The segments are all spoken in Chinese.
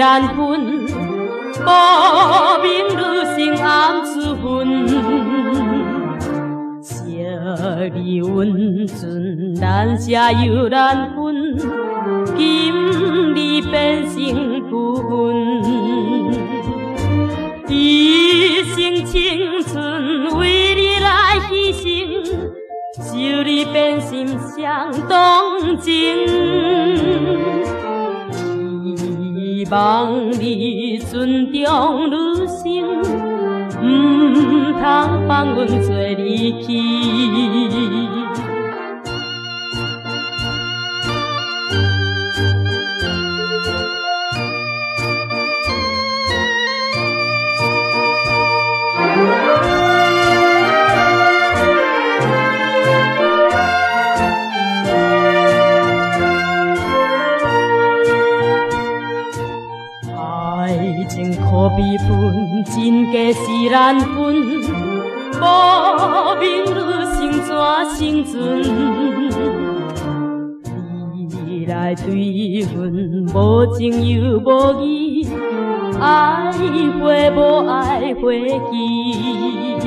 然分，无明女性暗自分。小离温存，难舍又难分，今日变成不分。一生青春为你来牺牲，受你变心相动情。希望你尊重女性，唔通放阮做离去。爱情可比分，真假是难分，无明女性怎生存？你来对阮无情又无义，爱回无爱回去。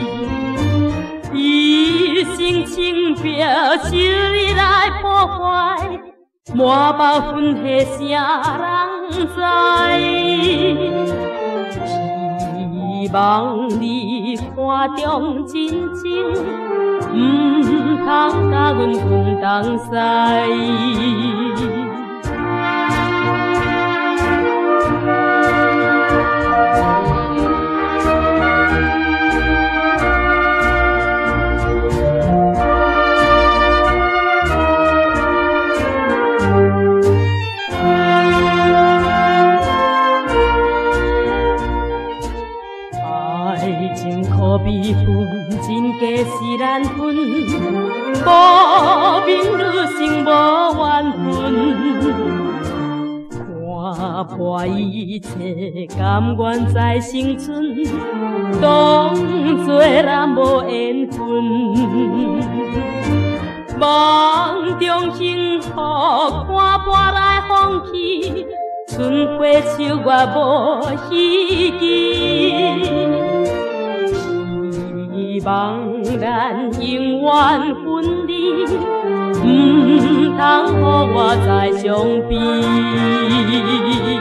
一生情标，受你来破坏，满包分下啥人知？希望你看中真情，唔通甲阮分东西。爱情可比分，真假是难分，无明女性无缘分。看破一切，甘愿再生存，当作咱无缘分。梦中幸福，看破来放弃，春花秋月无希冀。希望咱永远分离，唔通予我再相悲。